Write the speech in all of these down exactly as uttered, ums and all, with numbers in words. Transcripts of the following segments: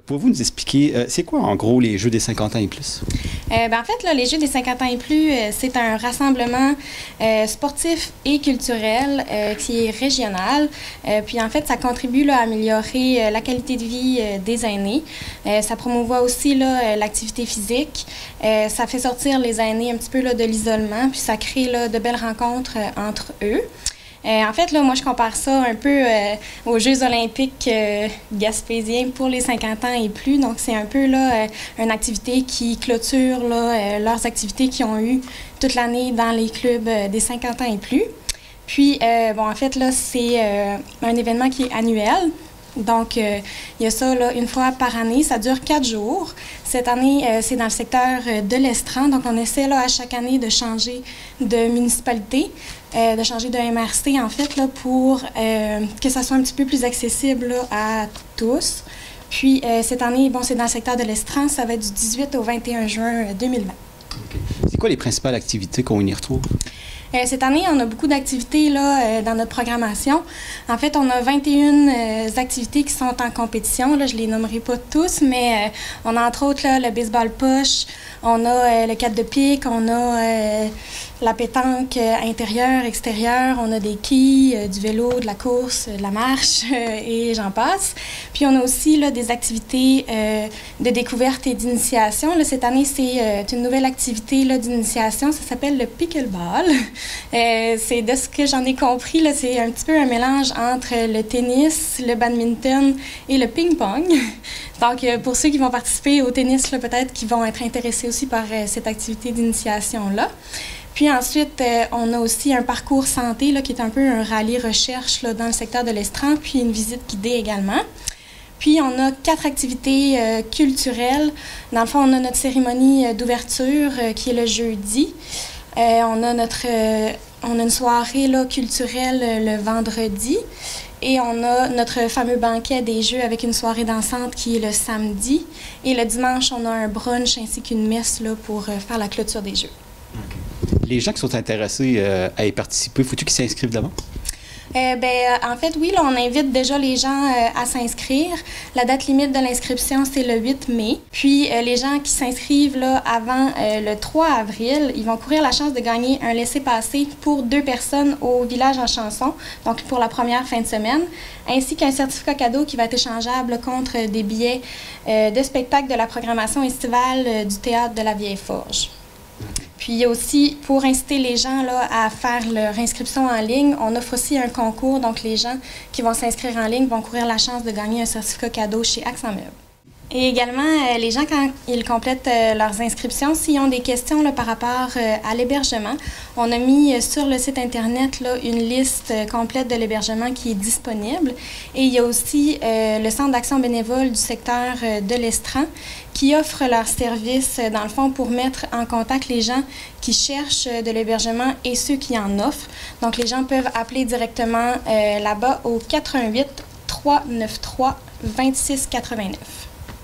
Pouvez-vous nous expliquer, euh, c'est quoi en gros les Jeux des cinquante ans et plus? Euh, ben, en fait, là, les Jeux des cinquante ans et plus, euh, c'est un rassemblement euh, sportif et culturel euh, qui est régional. Euh, puis en fait, ça contribue là, à améliorer euh, la qualité de vie euh, des aînés. Euh, ça promouvoit aussi là, l'activité physique. Euh, ça fait sortir les aînés un petit peu là, de l'isolement, puis ça crée là, de belles rencontres euh, entre eux. Euh, en fait, là, moi, je compare ça un peu euh, aux Jeux olympiques euh, gaspésiens pour les cinquante ans et plus. Donc, c'est un peu là, euh, une activité qui clôture là, euh, leurs activités qu'ils ont eues toute l'année dans les clubs euh, des cinquante ans et plus. Puis, euh, bon, en fait, là, c'est euh, un événement qui est annuel. Donc, euh, il y a ça là, une fois par année. Ça dure quatre jours. Cette année, euh, c'est dans le secteur euh, de l'Estran. Donc, on essaie là, à chaque année de changer de municipalité, euh, de changer de M R C, en fait, là, pour euh, que ça soit un petit peu plus accessible là, à tous. Puis, euh, cette année, bon, c'est dans le secteur de l'Estran. Ça va être du dix-huit au vingt et un juin deux mille vingt. Okay. C'est quoi les principales activités qu'on y retrouve? Euh, cette année, on a beaucoup d'activités là, euh, dans notre programmation. En fait, on a vingt et une euh, activités qui sont en compétition. Là, je ne les nommerai pas tous, mais euh, on a entre autres là, le baseball push, on a euh, le quatre de pique, on a euh, la pétanque euh, intérieure, extérieure, on a des quilles, euh, du vélo, de la course, de la marche euh, et j'en passe. Puis on a aussi là, des activités euh, de découverte et d'initiation. Là, cette année, c'est euh, une nouvelle activité là, d'initiation. Ça s'appelle le pickleball. Euh, c'est de ce que j'en ai compris, là, c'est un petit peu un mélange entre le tennis, le badminton et le ping-pong. Donc, euh, pour ceux qui vont participer au tennis, là, peut-être qu'ils vont être intéressés aussi par euh, cette activité d'initiation-là. Puis ensuite, euh, on a aussi un parcours santé là, qui est un peu un rallye recherche là, dans le secteur de l'Estran, puis une visite guidée également. Puis, on a quatre activités euh, culturelles. Dans le fond, on a notre cérémonie d'ouverture euh, qui est le jeudi. Euh, on a notre, euh, on a une soirée là, culturelle euh, le vendredi et on a notre fameux banquet des Jeux avec une soirée dansante qui est le samedi. Et le dimanche, on a un brunch ainsi qu'une messe là, pour euh, faire la clôture des Jeux. Okay. Les gens qui sont intéressés euh, à y participer, faut-il qu'ils s'inscrivent d'avant? Euh, ben, euh, en fait, oui, là, on invite déjà les gens euh, à s'inscrire. La date limite de l'inscription, c'est le huit mai. Puis, euh, les gens qui s'inscrivent là, avant euh, le trois avril, ils vont courir la chance de gagner un laissez-passer pour deux personnes au village en chanson, donc pour la première fin de semaine, ainsi qu'un certificat cadeau qui va être échangeable contre des billets euh, de spectacle de la programmation estivale euh, du Théâtre de la Vieille Forge. Puis il y a aussi, pour inciter les gens là, à faire leur inscription en ligne, on offre aussi un concours. Donc les gens qui vont s'inscrire en ligne vont courir la chance de gagner un certificat cadeau chez Accent Meubles. Et également, euh, les gens, quand ils complètent euh, leurs inscriptions, s'ils ont des questions là, par rapport euh, à l'hébergement, on a mis euh, sur le site Internet là, une liste euh, complète de l'hébergement qui est disponible. Et il y a aussi euh, le Centre d'action bénévole du secteur euh, de l'Estran qui offre leurs services, euh, dans le fond, pour mettre en contact les gens qui cherchent euh, de l'hébergement et ceux qui en offrent. Donc, les gens peuvent appeler directement euh, là-bas au quatre un huit, trois neuf trois, deux six huit neuf.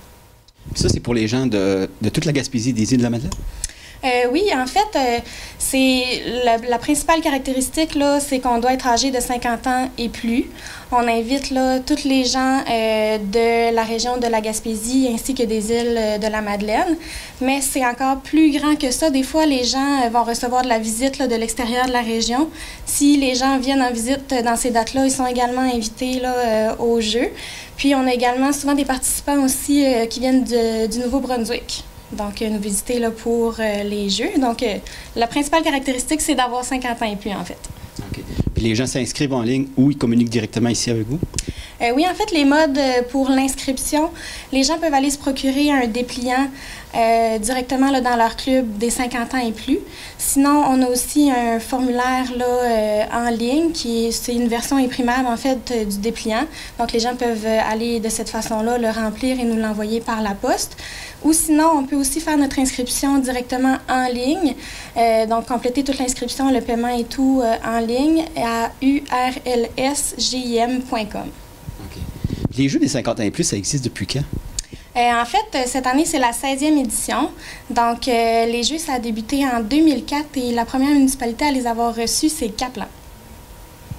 Ça, c'est pour les gens de, de toute la Gaspésie des Îles-de-la-Madeleine? Euh, oui, en fait, euh, c'est la, la principale caractéristique, là, c'est qu'on doit être âgé de cinquante ans et plus. On invite là, tous les gens euh, de la région de la Gaspésie ainsi que des îles euh, de la Madeleine. Mais c'est encore plus grand que ça. Des fois, les gens euh, vont recevoir de la visite là, de l'extérieur de la région. Si les gens viennent en visite dans ces dates-là, ils sont également invités là, euh, au jeu. Puis, on a également souvent des participants aussi euh, qui viennent de, du Nouveau-Brunswick. Donc, euh, nous visiter là, pour euh, les Jeux. Donc, euh, la principale caractéristique, c'est d'avoir cinquante ans et plus, en fait. OK. Puis les gens s'inscrivent en ligne ou ils communiquent directement ici avec vous? Euh, oui, en fait, les modes pour l'inscription, les gens peuvent aller se procurer un dépliant euh, directement là, dans leur club des cinquante ans et plus. Sinon, on a aussi un formulaire là, euh, en ligne qui est, c'est une version imprimable en fait euh, du dépliant. Donc, les gens peuvent aller de cette façon-là le remplir et nous l'envoyer par la poste. Ou sinon, on peut aussi faire notre inscription directement en ligne. Euh, donc, compléter toute l'inscription, le paiement et tout euh, en ligne à u r l s g i m point com. Okay. Les Jeux des cinquante ans et plus, ça existe depuis quand? Euh, en fait, cette année, c'est la seizième édition. Donc, euh, les Jeux, ça a débuté en deux mille quatre et la première municipalité à les avoir reçus, c'est Caplan.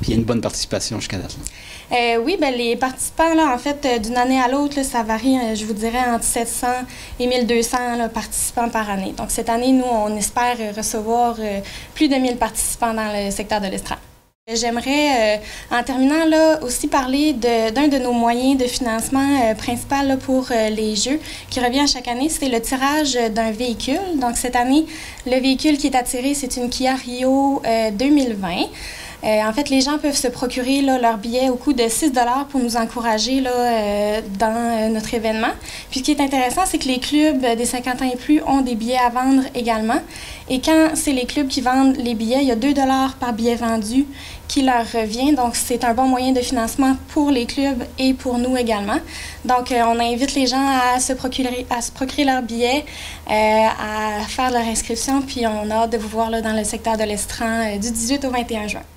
Puis il y a une bonne participation jusqu'à date. Euh, oui, ben, les participants, là, en fait, euh, d'une année à l'autre, là, ça varie, euh, je vous dirais, entre sept cents et mille deux cents là, participants par année. Donc, cette année, nous, on espère euh, recevoir euh, plus de mille participants dans le secteur de l'Estran. J'aimerais, euh, en terminant, là, aussi parler de, d'un de nos moyens de financement euh, principal là, pour euh, les Jeux qui revient chaque année, c'est le tirage d'un véhicule. Donc, cette année, le véhicule qui est attiré, c'est une Kia Rio euh, deux mille vingt. Euh, en fait, les gens peuvent se procurer là, leur billet au coût de six dollars pour nous encourager là, euh, dans euh, notre événement. Puis ce qui est intéressant, c'est que les clubs des cinquante ans et plus ont des billets à vendre également. Et quand c'est les clubs qui vendent les billets, il y a deux dollars par billet vendu qui leur revient. Donc, c'est un bon moyen de financement pour les clubs et pour nous également. Donc, euh, on invite les gens à se procurer, à se procurer leurs billets, euh, à faire leur inscription. Puis, on a hâte de vous voir là, dans le secteur de l'Estran euh, du dix-huit au vingt et un juin.